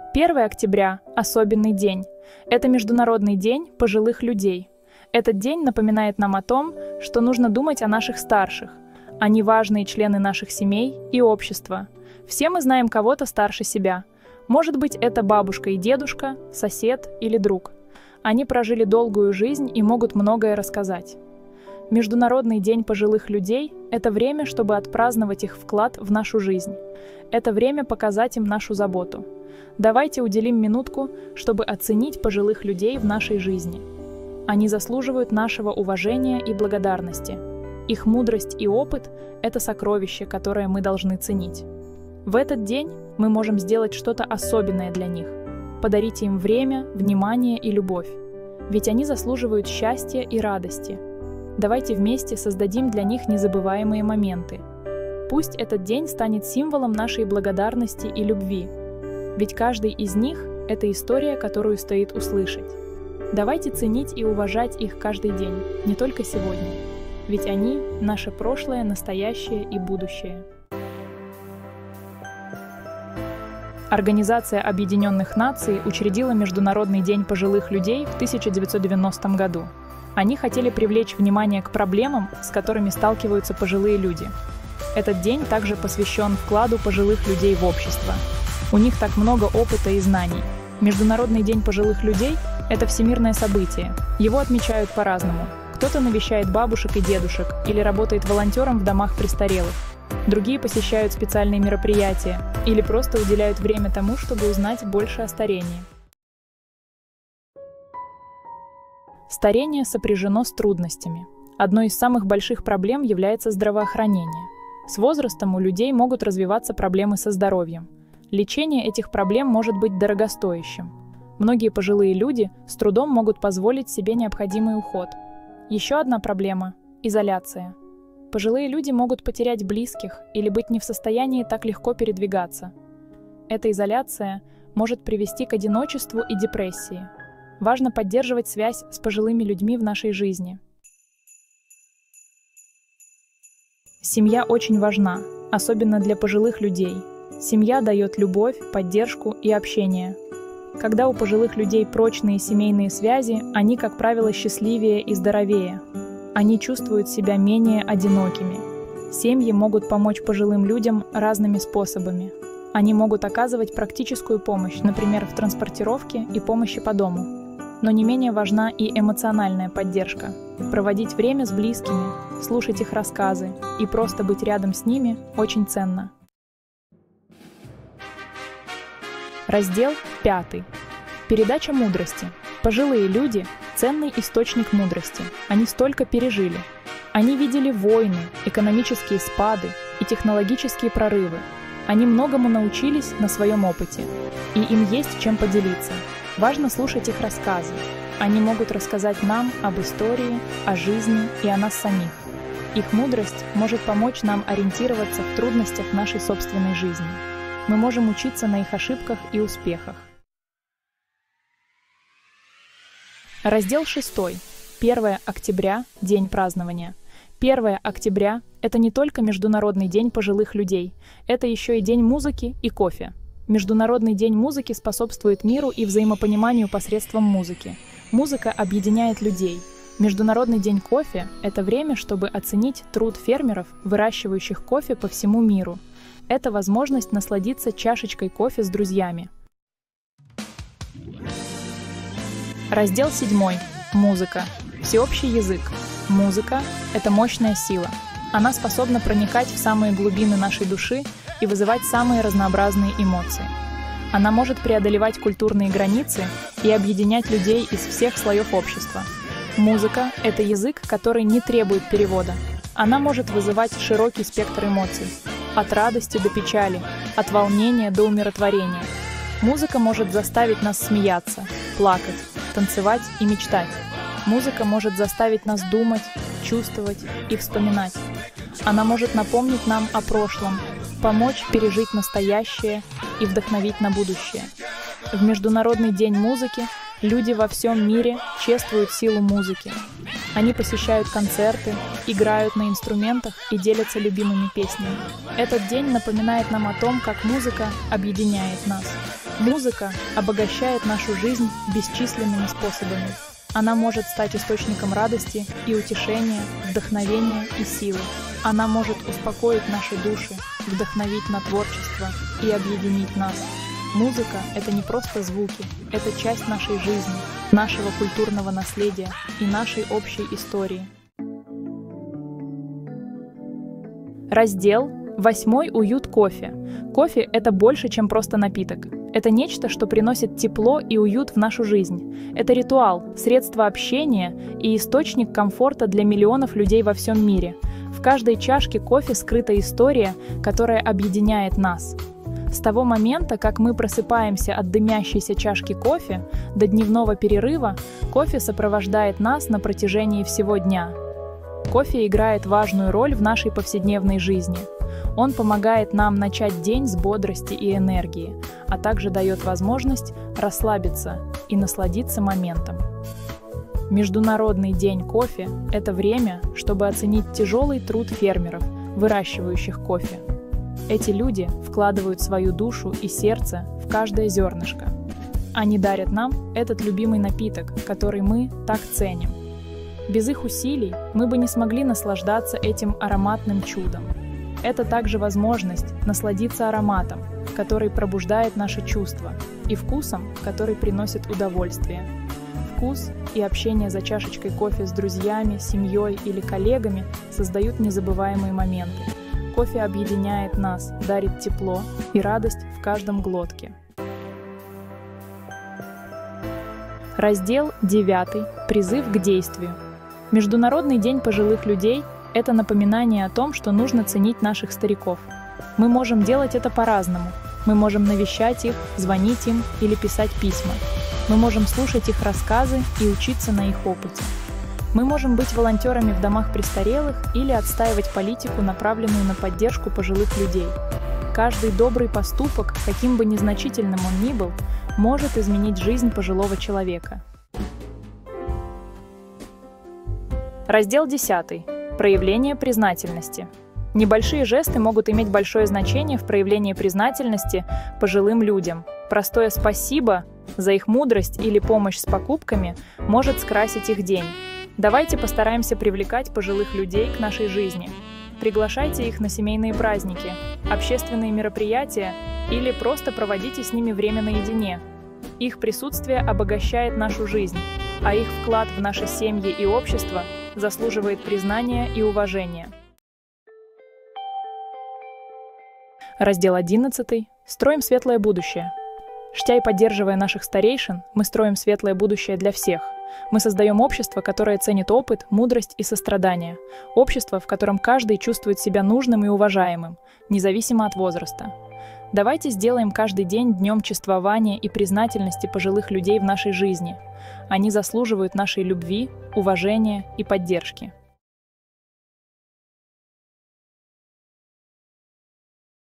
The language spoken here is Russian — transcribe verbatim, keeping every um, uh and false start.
первое октября – особенный день. Это Международный день пожилых людей. Этот день напоминает нам о том, что нужно думать о наших старших. Они важные члены наших семей и общества. Все мы знаем кого-то старше себя. Может быть, это бабушка и дедушка, сосед или друг. Они прожили долгую жизнь и могут многое рассказать. Международный день пожилых людей – это время, чтобы отпраздновать их вклад в нашу жизнь. Это время показать им нашу заботу. Давайте уделим минутку, чтобы оценить пожилых людей в нашей жизни. Они заслуживают нашего уважения и благодарности. Их мудрость и опыт – это сокровище, которое мы должны ценить. В этот день мы можем сделать что-то особенное для них. Подарите им время, внимание и любовь. Ведь они заслуживают счастья и радости. Давайте вместе создадим для них незабываемые моменты. Пусть этот день станет символом нашей благодарности и любви. Ведь каждый из них – это история, которую стоит услышать. Давайте ценить и уважать их каждый день, не только сегодня. Ведь они – наше прошлое, настоящее и будущее. Организация Объединенных Наций учредила Международный день пожилых людей в тысяча девятьсот девяностом году. Они хотели привлечь внимание к проблемам, с которыми сталкиваются пожилые люди. Этот день также посвящен вкладу пожилых людей в общество. У них так много опыта и знаний. Международный день пожилых людей – это всемирное событие. Его отмечают по-разному. Кто-то навещает бабушек и дедушек или работает волонтером в домах престарелых. Другие посещают специальные мероприятия или просто уделяют время тому, чтобы узнать больше о старении. Старение сопряжено с трудностями. Одной из самых больших проблем является здравоохранение. С возрастом у людей могут развиваться проблемы со здоровьем. Лечение этих проблем может быть дорогостоящим. Многие пожилые люди с трудом могут позволить себе необходимый уход. Еще одна проблема – изоляция. Пожилые люди могут потерять близких или быть не в состоянии так легко передвигаться. Эта изоляция может привести к одиночеству и депрессии. Важно поддерживать связь с пожилыми людьми в нашей жизни. Семья очень важна, особенно для пожилых людей. Семья дает любовь, поддержку и общение. Когда у пожилых людей прочные семейные связи, они, как правило, счастливее и здоровее. Они чувствуют себя менее одинокими. Семьи могут помочь пожилым людям разными способами. Они могут оказывать практическую помощь, например, в транспортировке и помощи по дому. Но не менее важна и эмоциональная поддержка. Проводить время с близкими, слушать их рассказы и просто быть рядом с ними очень ценно. Раздел пятый. Передача мудрости. Пожилые люди – ценный источник мудрости. Они столько пережили. Они видели войны, экономические спады и технологические прорывы. Они многому научились на своем опыте. И им есть чем поделиться. Важно слушать их рассказы. Они могут рассказать нам об истории, о жизни и о нас самих. Их мудрость может помочь нам ориентироваться в трудностях нашей собственной жизни. Мы можем учиться на их ошибках и успехах. Раздел шестой. первое октября – день празднования. первое октября – это не только Международный день пожилых людей, это еще и день музыки и кофе. Международный день музыки способствует миру и взаимопониманию посредством музыки. Музыка объединяет людей. Международный день кофе – это время, чтобы оценить труд фермеров, выращивающих кофе по всему миру. Это возможность насладиться чашечкой кофе с друзьями. Раздел седьмой. Музыка. Всеобщий язык. Музыка – это мощная сила. Она способна проникать в самые глубины нашей души и вызывать самые разнообразные эмоции. Она может преодолевать культурные границы и объединять людей из всех слоев общества. Музыка – это язык, который не требует перевода. Она может вызывать широкий спектр эмоций. От радости до печали, от волнения до умиротворения. Музыка может заставить нас смеяться, плакать, танцевать и мечтать. Музыка может заставить нас думать, чувствовать и вспоминать. Она может напомнить нам о прошлом, помочь пережить настоящее и вдохновить на будущее. В Международный день музыки люди во всем мире чествуют силу музыки. Они посещают концерты, играют на инструментах и делятся любимыми песнями. Этот день напоминает нам о том, как музыка объединяет нас. Музыка обогащает нашу жизнь бесчисленными способами. Она может стать источником радости и утешения, вдохновения и силы. Она может успокоить наши души, вдохновить на творчество и объединить нас. Музыка — это не просто звуки, это часть нашей жизни, нашего культурного наследия и нашей общей истории. Раздел восьмой. Уют кофе. Кофе — это больше, чем просто напиток. Это нечто, что приносит тепло и уют в нашу жизнь. Это ритуал, средство общения и источник комфорта для миллионов людей во всем мире. В каждой чашке кофе скрыта история, которая объединяет нас. С того момента, как мы просыпаемся от дымящейся чашки кофе, до дневного перерыва, кофе сопровождает нас на протяжении всего дня. Кофе играет важную роль в нашей повседневной жизни. Он помогает нам начать день с бодрости и энергии, а также дает возможность расслабиться и насладиться моментом. Международный день кофе – это время, чтобы оценить тяжелый труд фермеров, выращивающих кофе. Эти люди вкладывают свою душу и сердце в каждое зернышко. Они дарят нам этот любимый напиток, который мы так ценим. Без их усилий мы бы не смогли наслаждаться этим ароматным чудом. Это также возможность насладиться ароматом, который пробуждает наши чувства, и вкусом, который приносит удовольствие. Вкус и общение за чашечкой кофе с друзьями, семьей или коллегами создают незабываемые моменты. Кофе объединяет нас, дарит тепло и радость в каждом глотке. Раздел девятый. Призыв к действию. Международный день пожилых людей – это напоминание о том, что нужно ценить наших стариков. Мы можем делать это по-разному. Мы можем навещать их, звонить им или писать письма. Мы можем слушать их рассказы и учиться на их опыте. Мы можем быть волонтерами в домах престарелых или отстаивать политику, направленную на поддержку пожилых людей. Каждый добрый поступок, каким бы незначительным он ни был, может изменить жизнь пожилого человека. Раздел десятый. Проявление признательности. Небольшие жесты могут иметь большое значение в проявлении признательности пожилым людям. Простое «спасибо» за их мудрость или помощь с покупками может скрасить их день. Давайте постараемся привлекать пожилых людей к нашей жизни. Приглашайте их на семейные праздники, общественные мероприятия или просто проводите с ними время наедине. Их присутствие обогащает нашу жизнь, а их вклад в наши семьи и общество заслуживает признания и уважения. Раздел одиннадцатый. Строим светлое будущее. Чтя и поддерживая наших старейшин, мы строим светлое будущее для всех. Мы создаем общество, которое ценит опыт, мудрость и сострадание. Общество, в котором каждый чувствует себя нужным и уважаемым, независимо от возраста. Давайте сделаем каждый день днем чествования и признательности пожилых людей в нашей жизни. Они заслуживают нашей любви, уважения и поддержки.